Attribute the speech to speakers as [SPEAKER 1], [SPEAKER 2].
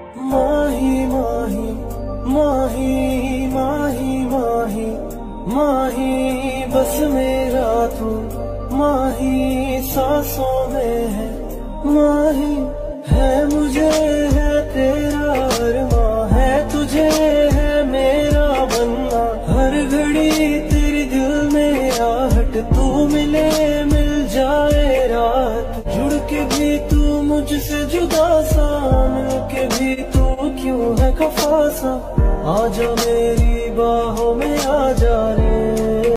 [SPEAKER 1] माही माही माही माही माही माही बस मेरा तू माही सांसों में है माही है मुझे है तेरा अरमां है तुझे है मेरा बनना हर घड़ी तेरी दिल में आहट तू मिले मिल जाए रात जुड़ के भी तू मुझसे जुदा सा मिल के भी तू क्यों है खफा सा आजा मेरी बाहों में आ जा रे।